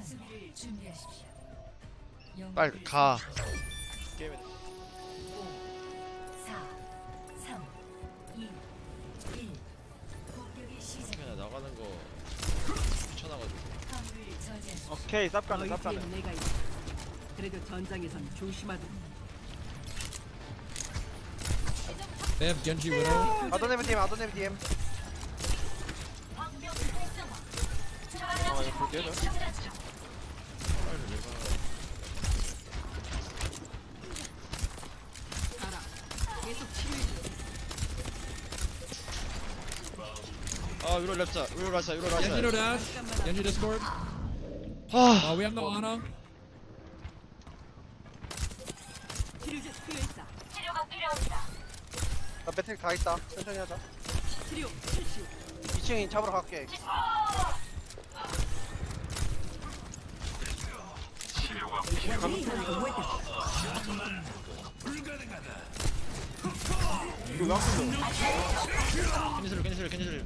수비를 준비하십시오. 빨리 가. 게임에 5, 4, 3, 2, 1. 공격이 시작. 그냥 나가는 거 귀찮아가지고. 화물을 저지하십시오. 오케이 쌉가는 너희 쌉가는. 뒤엔 내가 있다. 그래도 전장에선 조심하도록. They have Genji Widow. 아도네브 DM 아도네브 DM. 아 이거 볼게 줘. 알아. 계속 치료해줘. 아 위로 랩자 위로 라자 위로 Genji no 라자. dash. Genji Discord. 아, We have no Ana. 치료 좀 필요했다. 나 배틀 다 있다. 천천히 하자. 치료 실시. 2층 잡으러 갈게. 캔슬.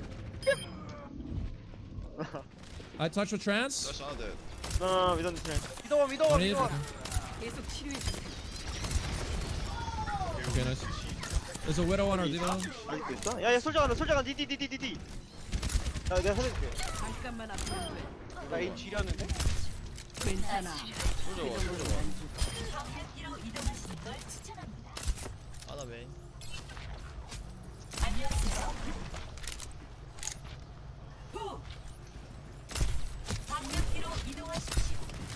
I touch with trance. 러시 하나 돼. 위던 트레인. 위도워 위도워 Need. 위도워. 계속 치료해줘. Okay, nice. There's a Widow on our D-Lo. 아직도 있어? 야야 솔저가 디디디디디디. 야 내가 살려줄게. 잠깐만 앞으로 돼. 나 에임 지렸는데. 괜찮아. 솔저 와. 경기로 이동하시는 걸 추천합니다. 하나 메인. 안녕하세요. 후. 방역기로 이동하십시오.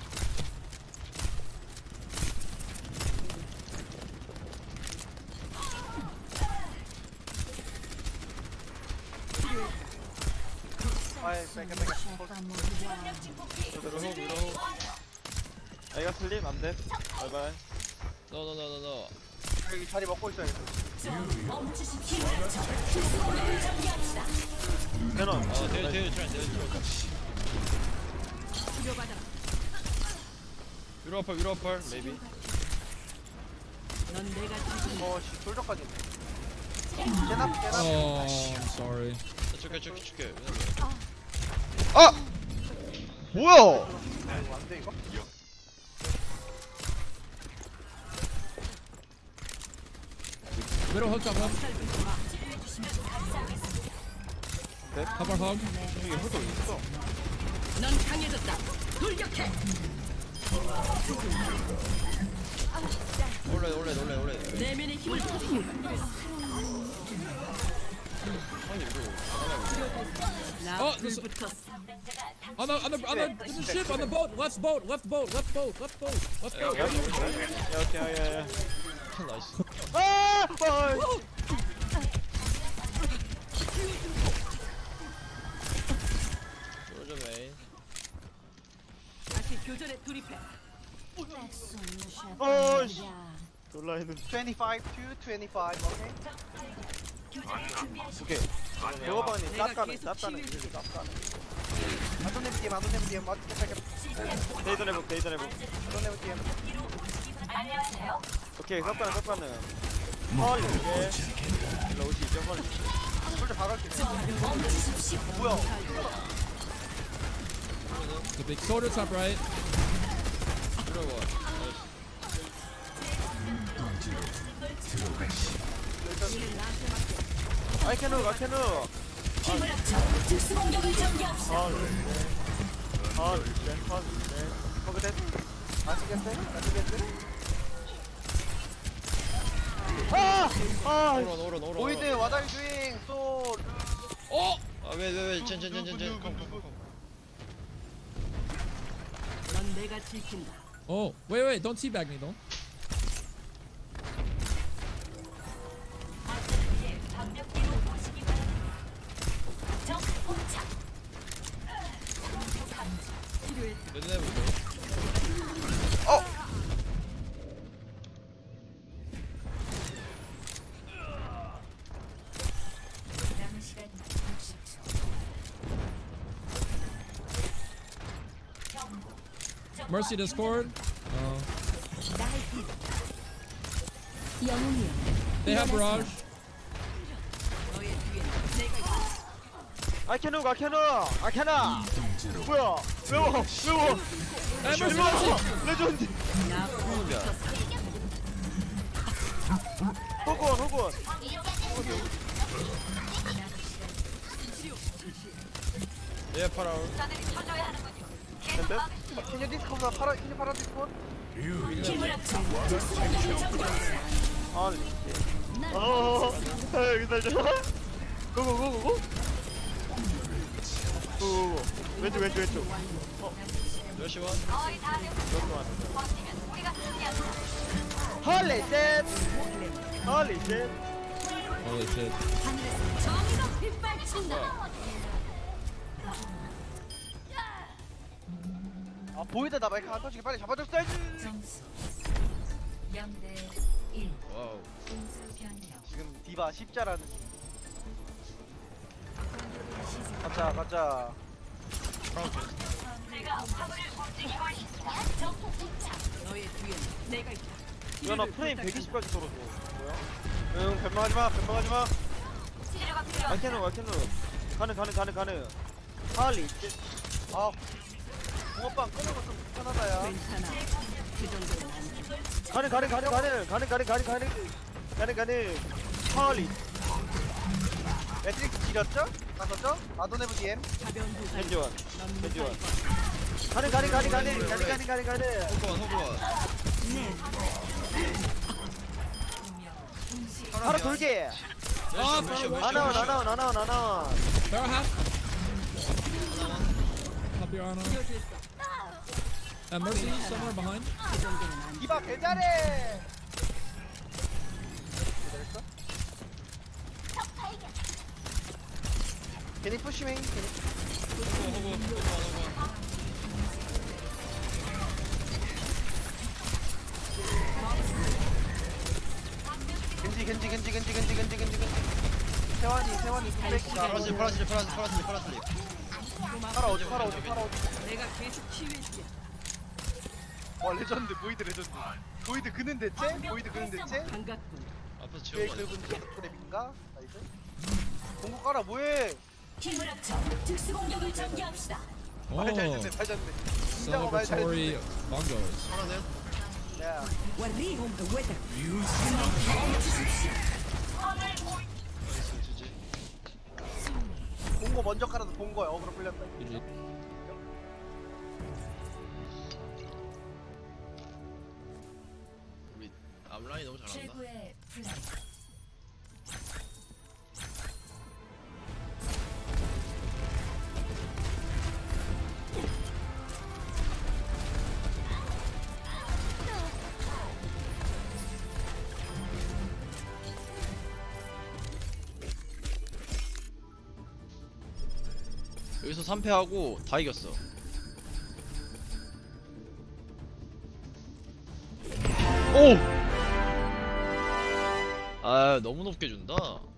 아이 뺄게. 위로 호. 이가 슬림 안 돼. 바이바이. 노. 여기 자리 먹고 있어야겠어. 멈추십시오. 캐논. 대일 트레인. 치료받아라. 위로 어펄 메이비. 넌 내가 지금 어씨 솔저까지 있네. 제납. Oh, I'm sorry. 줄게. 아, 뭐야? 이거 안돼 이거? Widow hooked up hub. Hop our hug. 이게 호도 있어. 넌 강해졌다. 돌격해. 올레. 내면의 힘을 터뜨려. 아니 이거. 나 어, 됐어. 불붙었어. On the ship, on the boat. Left boat. Let's go. 야. 나이스. 아! 솔저 메인. 다시 교전에 돌입해. 어씨. 돌라이는. 25 to 25. 오케이. 오케이. 배워봐니 내가 쌉가는 계속 쌉가는 치료해줄게. 쌉가는. 아도네브 DM 맞게 뺄게. 데이전 해보. 아도네브 DM. 오케이 쌉가는. 헐 이게. 일로 오시죠 헐. 솔저 박을게. 뭐야? The big soldier top right. 들어봐. I can look. 특수 공격을 전개합시다. 거기대. 아시겠어요? 오로. 보이드 와다이 주잉 소. 왜 젠. 넌 내가 지킨다. Oh, wait. Don't teabag me though. 방역기로 오시기 바랍니다. 정포착. 치료했다. 내 눈에 남은 시간 60초. 경고. Mercy Discord. Oh. 영웅이요. They have Barrage. 너의 뒤엔 내가 있다. 아케누 아케나 뭐야 외워 Hey, 일로 와 레전드 나 호구 Yeah, 팔아. 근데 캐녀 디스코가 파라 캐녀 파라 디스코. 힘을 합쳐 특수 공격을 전개합시다. 여기 살자 고고고고고 왼쪽 러시 원. 헐리 쉣 Holy shit. 정의가 빗발친다. 아 보이다 나 마이크 안 터지게 빨리 잡아줬어야지. 점수 0대 1. 와우. 공수 변경. 지금 디바 십자라는. 가자. 너의 뒤에 내가 있다. 야나 프레임 120까지 떨어져 뭐야? 응 변명하지마. 아케누 가는 헐리 쉣 아 붕어빵 끄는 거좀 불편하다야. 괜찮아. 그 정도는 안 돼. 가는 헐리 매트릭스 지렸죠? 갔었죠? 아도네브 DM. 가벼운 부상. 겐지원 넌 겐지원 무사할 거야. 가는 호구원, 호구원. 바로 돌게 아, 러시 원. 나나와 Power half. Top your honor. 뛰어줄 수 없어. And Mercy somewhere behind. 그 정도는 안 돼. 디바 개잘해. 괜히 푸시밍. 겐지. 세환이 뚝배기가. 파란색 팔아오지. 내가 계속 치유해줄게. 와 레전드 보이드 레전드. 보이드 그는 대체? 반갑군. 앞에서 그의 긁은 트랩인가? 나이스. 공구 깔아 뭐해? 힘을 합쳐 특수 공격을 전개합시다. 말 Oh, 잘 듣네. 진짜가 말 잘 celebratory 듣네. bongos. 야, 공고 먼저 깔아서 본 거야. 어그로 풀렸다. GG. 우리 앞라인 너무 잘한다. 최고의 플레이. 여기서 3패하고 다 이겼어. 오! 아, 너무 높게 준다.